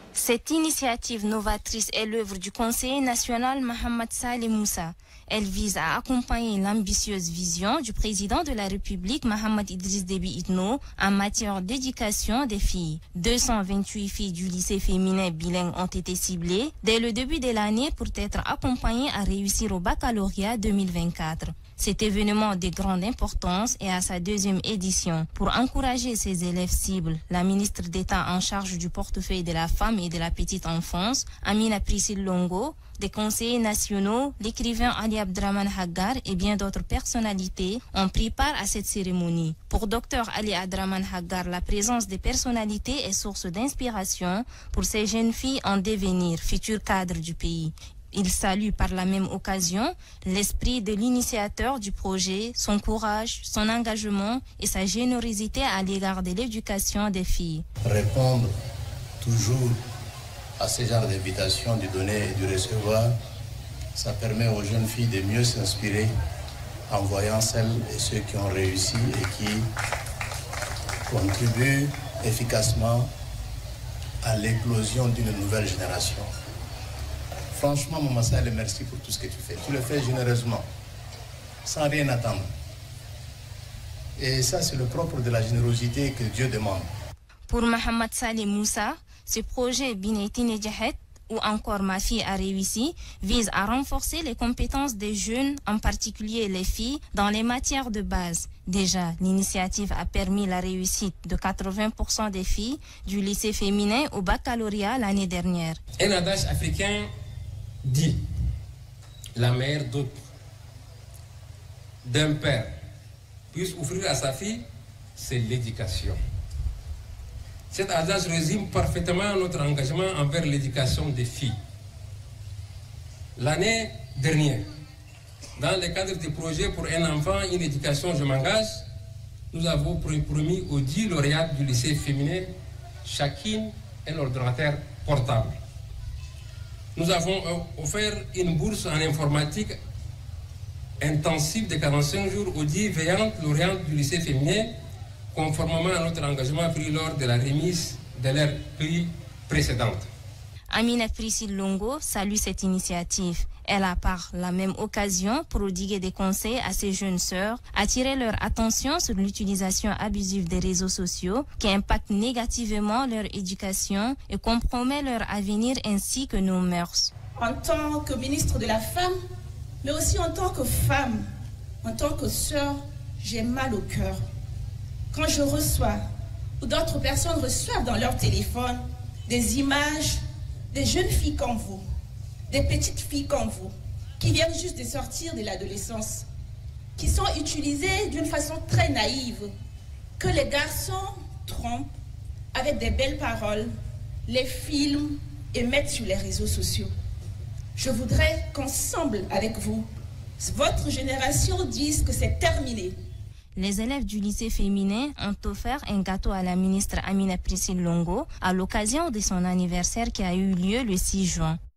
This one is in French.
Cette initiative novatrice est l'œuvre du conseiller national Mohamed Saleh Moussa. Elle vise à accompagner l'ambitieuse vision du président de la République Mohamed Idriss Déby Itno en matière d'éducation des filles. 228 filles du lycée féminin bilingue ont été ciblées dès le début de l'année pour être accompagnées à réussir au baccalauréat 2024. Cet événement de grande importance est à sa deuxième édition. Pour encourager ces élèves cibles, la ministre d'État en charge du portefeuille de la femme et de la petite enfance, Amina Priscille Longo, des conseillers nationaux, l'écrivain Ali Abdraman Haggar et bien d'autres personnalités ont pris part à cette cérémonie. Pour Dr Ali Abdraman Haggar, la présence des personnalités est source d'inspiration pour ces jeunes filles en devenir, futurs cadres du pays. Il salue par la même occasion l'esprit de l'initiateur du projet, son courage, son engagement et sa générosité à l'égard de l'éducation des filles. Répondre toujours à ce genre d'invitation, du donner et du recevoir, ça permet aux jeunes filles de mieux s'inspirer en voyant celles et ceux qui ont réussi et qui contribuent efficacement à l'éclosion d'une nouvelle génération. Franchement, Maman Saleh, merci pour tout ce que tu fais. Tu le fais généreusement, sans rien attendre. Et ça, c'est le propre de la générosité que Dieu demande. Pour Mohamed Saleh Moussa, ce projet Binaiti Nejahet, ou encore Ma fille a réussi, vise à renforcer les compétences des jeunes, en particulier les filles, dans les matières de base. Déjà, l'initiative a permis la réussite de 80% des filles du lycée féminin au baccalauréat l'année dernière. Un adage africain dit la meilleure dot d'un père puisse offrir à sa fille, c'est l'éducation. Cet adage résume parfaitement notre engagement envers l'éducation des filles. L'année dernière, dans le cadre du projet pour un enfant, une éducation, je m'engage, nous avons promis aux 10 lauréates du lycée féminin chacune un ordinateur portable. Nous avons offert une bourse en informatique intensive de 45 jours aux 10 veillantes lauréates du lycée féminin, conformément à notre engagement pris lors de la remise de leur prix précédente. Amina Priscille Longo salue cette initiative. Elle a par la même occasion prodigué des conseils à ses jeunes sœurs, attirer leur attention sur l'utilisation abusive des réseaux sociaux qui impactent négativement leur éducation et compromet leur avenir ainsi que nos mœurs. En tant que ministre de la Femme, mais aussi en tant que femme, en tant que sœur, j'ai mal au cœur. Quand je reçois, ou d'autres personnes reçoivent dans leur téléphone, des images des jeunes filles comme vous, des petites filles comme vous, qui viennent juste de sortir de l'adolescence, qui sont utilisées d'une façon très naïve, que les garçons trompent avec des belles paroles, les filment et mettent sur les réseaux sociaux. Je voudrais qu'ensemble avec vous, votre génération dise que c'est terminé. Les élèves du lycée féminin ont offert un gâteau à la ministre Amina Priscille Longo à l'occasion de son anniversaire qui a eu lieu le 6 juin.